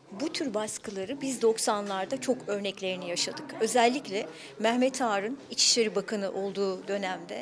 Bu tür baskıları biz 90'larda çok örneklerini yaşadık. Özellikle Mehmet Ağar'ın İçişleri Bakanı olduğu dönemde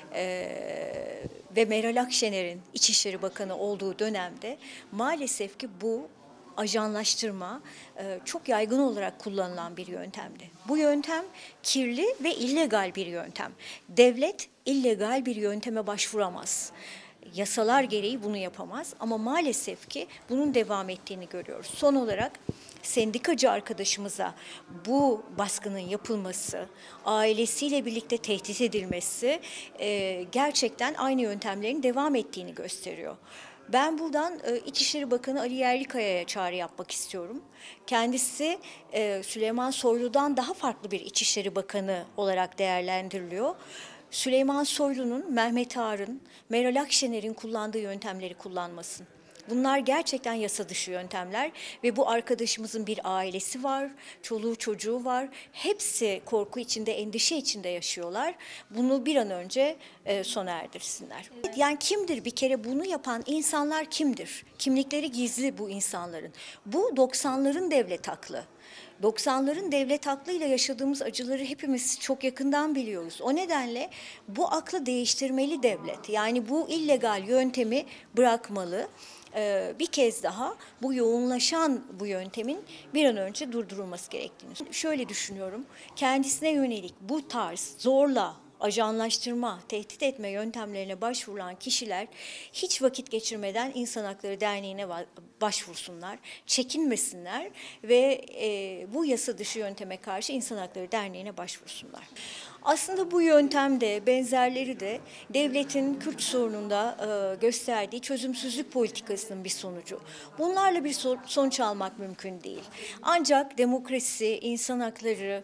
ve Meral Akşener'in İçişleri Bakanı olduğu dönemde maalesef ki bu ajanlaştırma çok yaygın olarak kullanılan bir yöntemdi. Bu yöntem kirli ve illegal bir yöntem. Devlet illegal bir yönteme başvuramaz. Yasalar gereği bunu yapamaz ama maalesef ki bunun devam ettiğini görüyoruz. Son olarak sendikacı arkadaşımıza bu baskının yapılması, ailesiyle birlikte tehdit edilmesi gerçekten aynı yöntemlerin devam ettiğini gösteriyor. Ben buradan İçişleri Bakanı Ali Yerlikaya'ya çağrı yapmak istiyorum. Kendisi Süleyman Soylu'dan daha farklı bir İçişleri Bakanı olarak değerlendiriliyor. Süleyman Soylu'nun, Mehmet Ağar'ın, Meral Akşener'in kullandığı yöntemleri kullanmasın. Bunlar gerçekten yasa dışı yöntemler ve bu arkadaşımızın bir ailesi var, çoluğu çocuğu var. Hepsi korku içinde, endişe içinde yaşıyorlar. Bunu bir an önce sona erdirsinler. Yani kimdir bir kere bunu yapan insanlar kimdir? Kimlikleri gizli bu insanların. Bu 90'ların devlet aklı. 90'ların devlet aklıyla yaşadığımız acıları hepimiz çok yakından biliyoruz. O nedenle bu aklı değiştirmeli devlet. Yani bu illegal yöntemi bırakmalı. Bir kez daha bu yoğunlaşan bu yöntemin bir an önce durdurulması gerektiğini. Şöyle düşünüyorum, kendisine yönelik bu tarz zorla ajanlaştırma, tehdit etme yöntemlerine başvurulan kişiler hiç vakit geçirmeden İnsan Hakları Derneği'ne başvursunlar, çekinmesinler ve bu yasa dışı yönteme karşı İnsan Hakları Derneği'ne başvursunlar. Aslında bu yöntemde, benzerleri de devletin Kürt sorununda gösterdiği çözümsüzlük politikasının bir sonucu. Bunlarla bir sonuç almak mümkün değil. Ancak demokrasi, insan hakları,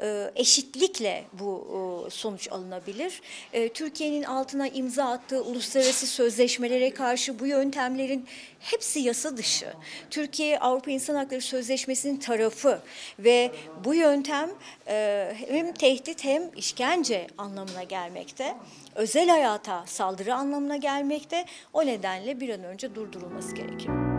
eşitlikle bu sonuç alınabilir. Türkiye'nin altına imza attığı uluslararası sözleşmelere karşı bu yöntemlerin hepsi yasa dışı. Türkiye Avrupa İnsan Hakları Sözleşmesi'nin tarafı ve bu yöntem hem tehdit hem işkence anlamına gelmekte, özel hayata saldırı anlamına gelmekte. O nedenle bir an önce durdurulması gerekiyor.